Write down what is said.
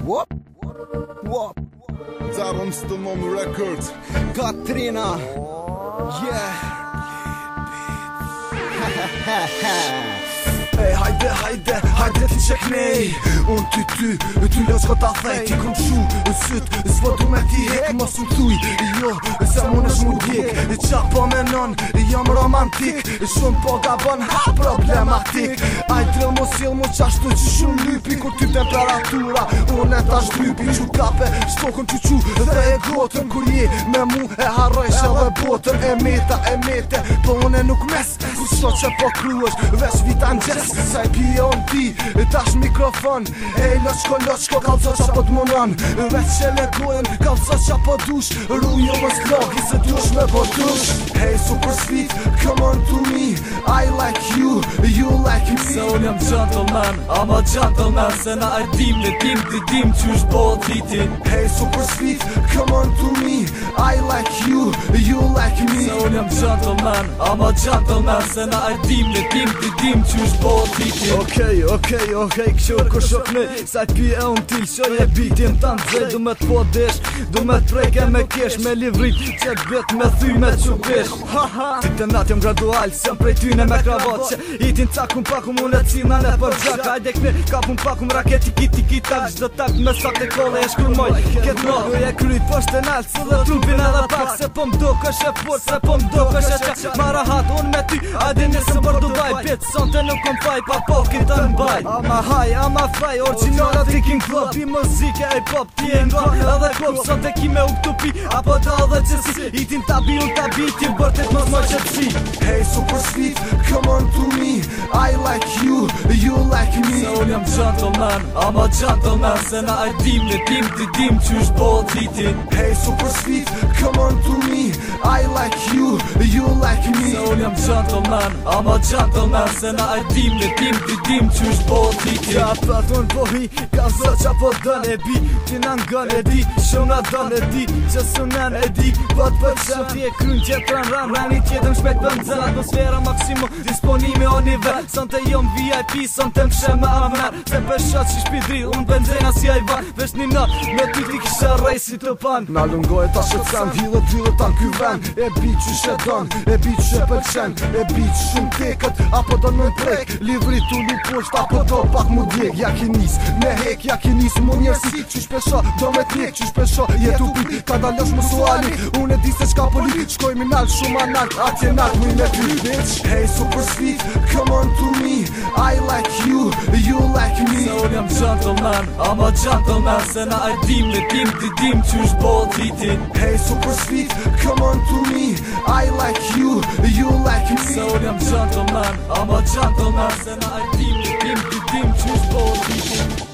Wop, wop. Zaron Stomon Records. Katrina. Yeah. Ej, hajde ti qek nej. Unë ty lës ko ta thej. Ti kom shu, syt, s'po du me ti hek. Mos më thuj, jo, se mun është mu djek. Qa po menon, jam romantik. Shumë po gabon, problematik. Aj drill mu sil mu qashtu që shumë lypi. Kur ty temperatura, unë e tash drypi. Qu kape, stokën qu dhe e gotën. Kur je me mu e harrojsh edhe botën. E mete, po unë nuk mes. Kur sot që po kruesh, vesh vita në gjes. Saj pije on ti, tash mikrofon. Ej, loqko, kalco qa po t'munon. Veç që legojën, kalco qa po dush. Rujo më s'logi se dush me po dush. Hey, super sweet, come on to me. I like you, you like me. Se unë jam gentleman, ama gentleman. Se na e dim, ne dim qysh po t'viti. Hey, super sweet, come on to me. I like you, you like me. Se unë jam gentleman, ama gentleman. Se na e dim, ne dim qysh po t'viti. Okej, këshur kur shok nej. Sajt pi e unë til qoj e bitin tanë dzej. Du me t'po desh, du me t'prejke me kesh. Me livrit që t'bet me thy me qupesh. Ti të nat jom gradual, sem prej tyne me kravat. Që itin cakum pakum unë e cina ne për gjak. Hajde këne kapum pakum raketi kiti tak. Gjdo tak me sak të kole e shkrullmoj. Ket rogu e kryt posht e nalt. Së dhe trupin edhe pak. Se po mdo kësh e fort, se po mdo kësh e qak. Marahat unë me ty, hajde nisëm për Dubai. Pit sonte nuk kom faj pa pokin të mbaj. Ama haj, ama fry, originala Thinking Club. Ti muzike e pop, ti e nga edhe klub. Sot e ki me u këtupi, apo da edhe qësi. Itin tabi, unë tabi, ti bërtet mos më qëtësi. Hey, super sweet, come on to me. I like you, you like me. Se unë jam gentleman, ama gentleman. Se na e dim, ne dim qysh po t'viti. Hey, super sweet, come on to me. I like you, you like me. Se unë jam gentleman, ama gentleman. Se na e dim, ne dim qysh po t'viti. Ja paton po hi, ka zë qa po dën e bi. Ti në ngën e di, shumë në dën e di. Që sunen e di, po t'përqëm. Ti e kryn tjetën rani tjetën shpet për nëzën. Atmosfera maksimum, disponimi o nivel. Sën të jom VIP, sën të mshe me amer. Se për shot që shpidri, unë benzena si ajvan. Vesh një nat, me ty ti kisha rej si të pan. Na lungoj ta shët sen, dhilët tanë ky ven. E bi që shë don, e bi që përqen. E bi që shumë tekët, apo do në prek. Livri tu lu posht, apo do pak mu djek. Ja ki nis, me hek, ja ki nis mu njerësi. Që shpesho, do me t'nek, që shpesho jetu pi. Ka dalësh më suali, unë e di se qka poli. Shkoj mi nalt, shumë analt, atje nalt mu i me ty, bitch. Hey, super sweet, come on to me. I like you, you like me. Se unë jam gentleman, ama gentleman. Se na e dim, ne dim qysh po t'viti. Hey, super sweet, come on to me. I like you, you like me. Se unë jam gentleman, ama gentleman. Se na e dim, ne dim qysh po t'viti.